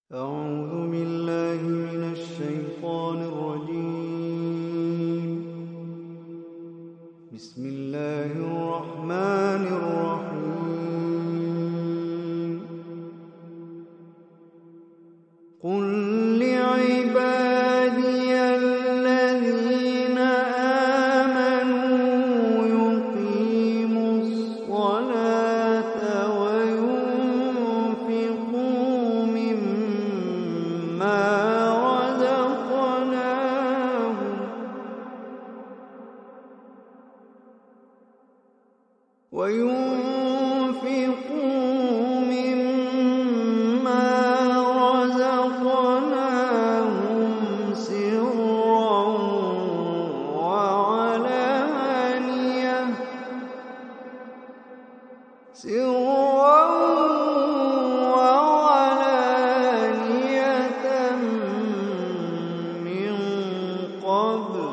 أعوذ بالله من الشيطان الرجيم. بسم الله الرحمن الرحيم. قل لعبادي الذين آمنوا يقيموا الصلاة وينفقوا مما رزقناهم سرا وعلانية من قبل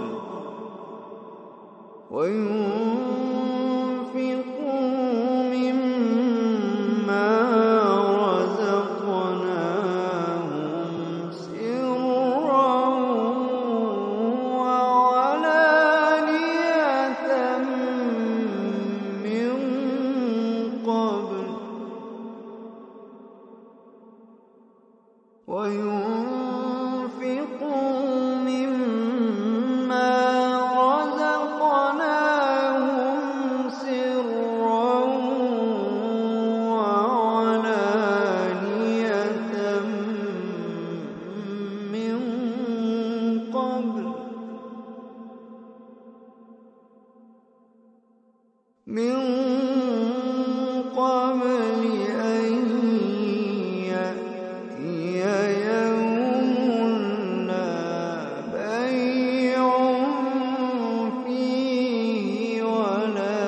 من قبل أن يأتي يوم لا بيع فيه ولا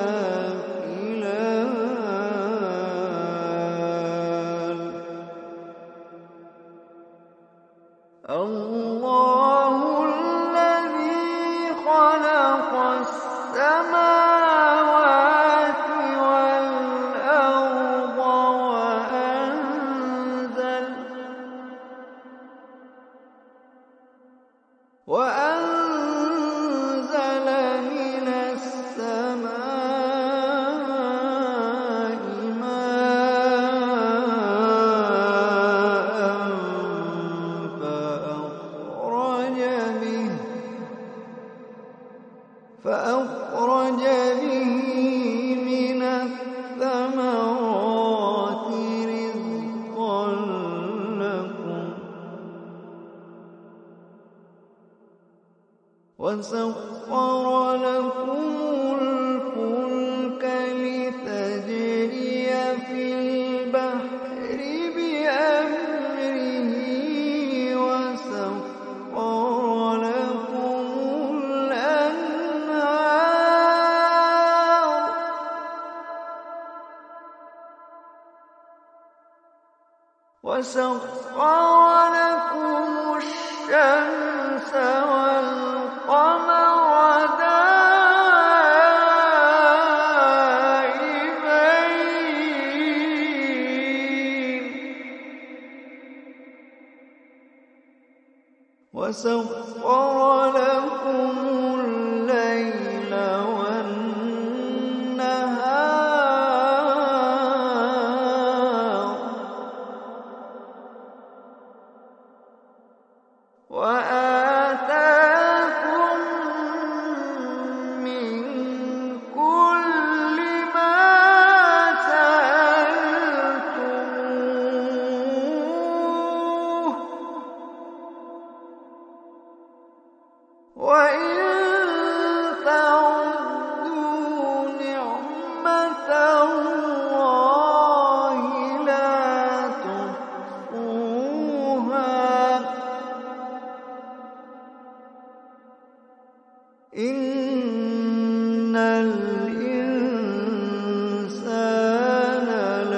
خلال. الله الذي خلق السماوات والأرض وأنزل من السماء ماء فأخرج به من الثمرات رزقا لكم وسخر لكم الفلك لتجري في البحر بأمره وسخر لكم الشمس والقمر دائبين وسخر لكم الليل والنهار وآتاكم من كل ما سألتموه وإن تعدوا نعمة الله لا تحصوها إن الإنسان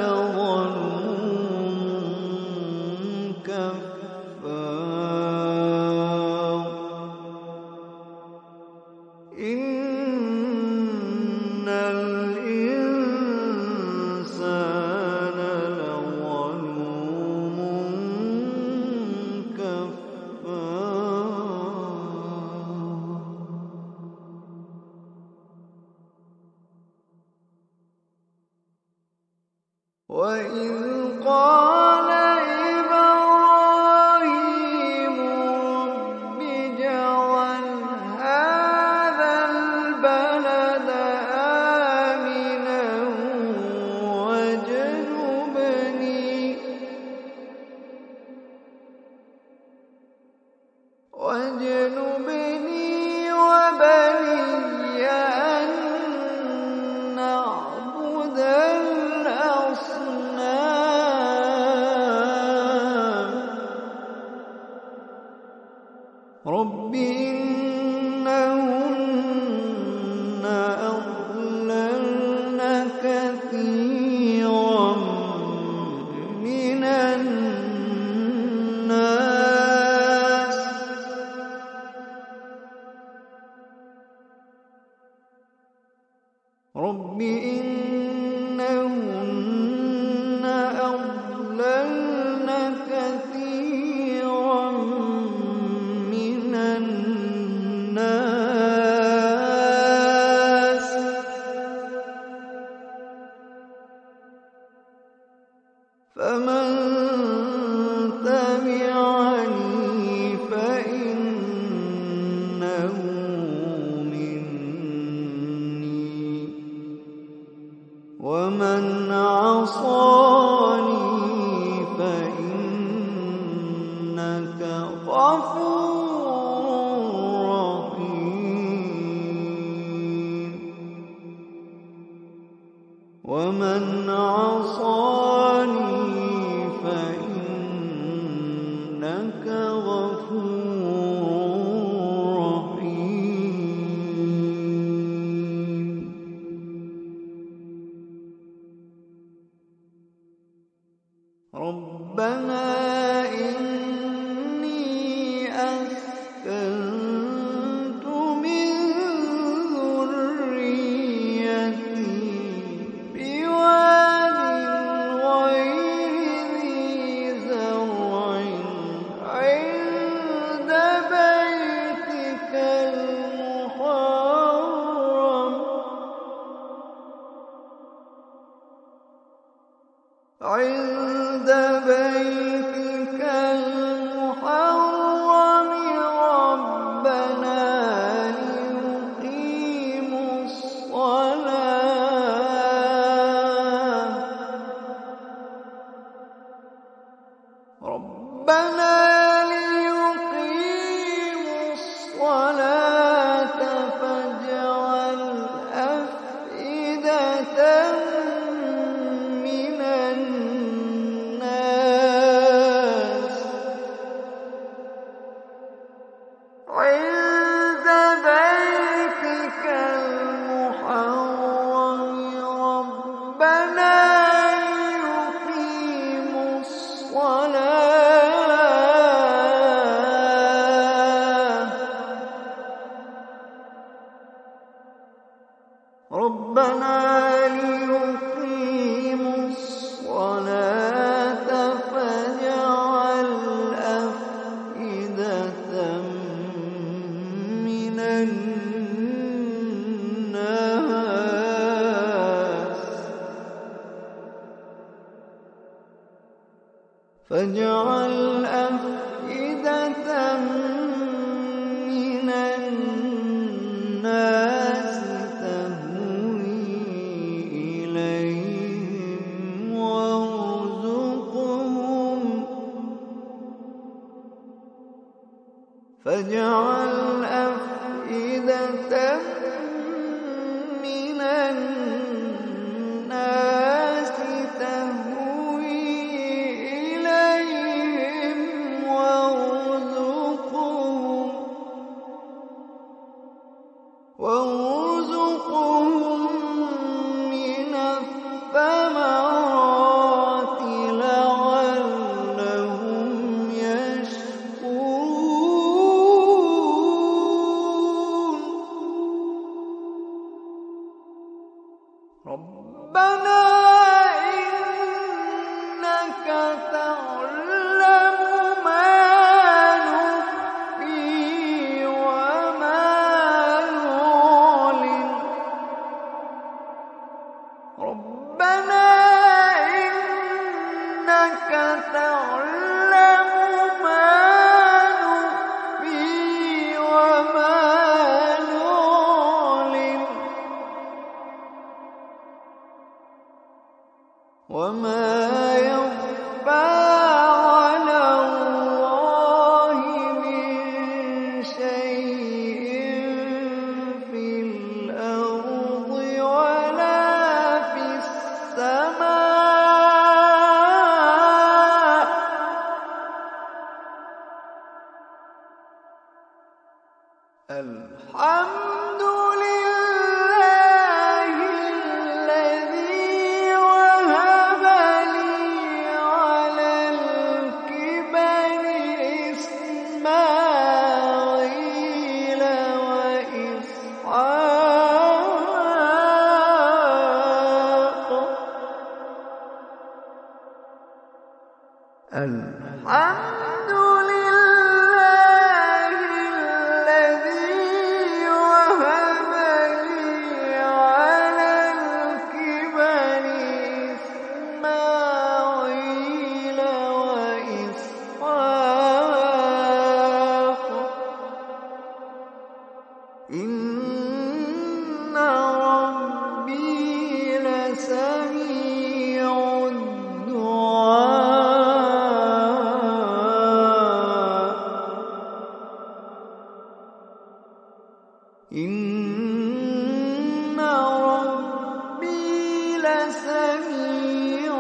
لظلوم كفار إن الإنسان لظلوم واجنبني وبني أن نعبد الأصنام رب إنهن أضللن كثيرا من الناس رب إنهن أضللن كثيرا من الناس فمن تبعني فإنه مني ومن عصاني فإنك غفور رحيم ومن عصاني فإنك غفور رحيم ربنا إني أسكنت من ذريتي بواد غير ذي زرع عند بيتك المحرم ربنا ليقيموا الصلاة فاجعل أفئدة من الناس عند بيتك المحرم ربنا ليقيموا الصلاة فاجعل أفئدة من الناس تهوي إليهم وارزقهم فاجعل أفئدة من الناس تهوي إليهم وارزقهم من الثمرات لعلهم يشكرون الحمد لله الذي وهب لي على الكبر إسماعيل وإسحاق. الحمد لله الذي وهب لي على الكبر إسماعيل وإسحاق. إن ربي لسميع الدعاء. إن ربي لسميع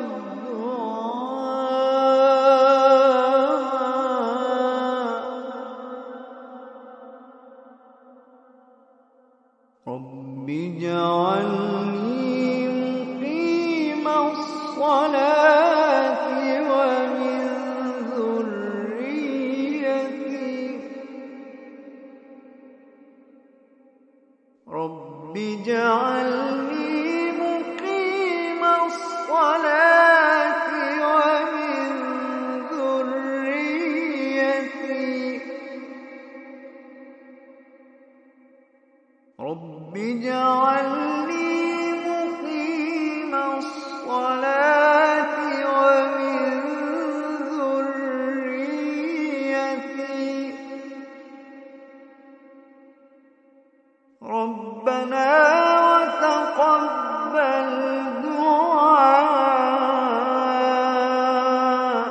الدعاء. رب اجعلني مقيم الصلاة ومن ذريتي. رب اجعلني مقيم الصلاة ومن ذريتي. رب اجعلني مقيم الصلاة ومن ذريتي. ربنا وتقبل دعاء.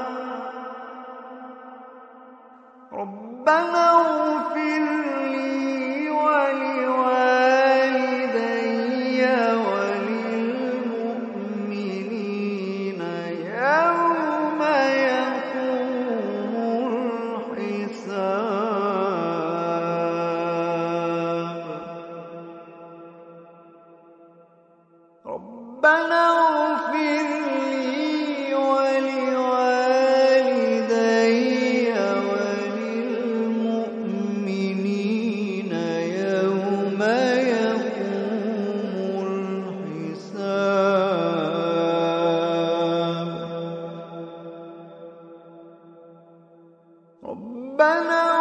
ربنا اغفر لي ولوالدي وللمؤمنين يوم يقوم الحساب. ربنا اغفر لي ولوالدي وللمؤمنين يوم يقوم الحساب. ربنا